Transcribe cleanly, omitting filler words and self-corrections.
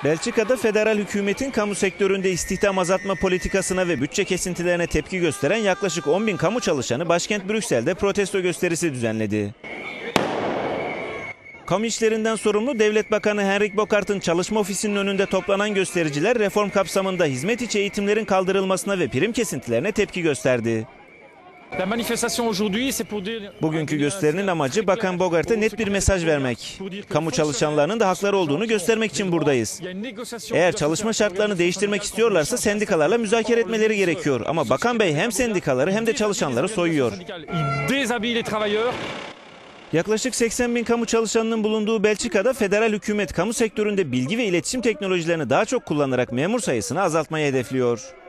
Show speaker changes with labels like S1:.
S1: Belçika'da federal hükümetin kamu sektöründe istihdam azaltma politikasına ve bütçe kesintilerine tepki gösteren yaklaşık 10.000 kamu çalışanı başkent Brüksel'de protesto gösterisi düzenledi. Kamu işlerinden sorumlu Devlet Bakanı Henrik Bogaert'ın çalışma ofisinin önünde toplanan göstericiler reform kapsamında hizmet içi eğitimlerin kaldırılmasına ve prim kesintilerine tepki gösterdi. Bugünkü gösterinin amacı Bakan Bogaert'e net bir mesaj vermek. Kamu çalışanlarının da hakları olduğunu göstermek için buradayız. Eğer çalışma şartlarını değiştirmek istiyorlarsa sendikalarla müzakere etmeleri gerekiyor. Ama Bakan Bey hem sendikaları hem de çalışanları soyuyor. Yaklaşık 80.000 kamu çalışanının bulunduğu Belçika'da federal hükümet kamu sektöründe bilgi ve iletişim teknolojilerini daha çok kullanarak memur sayısını azaltmayı hedefliyor.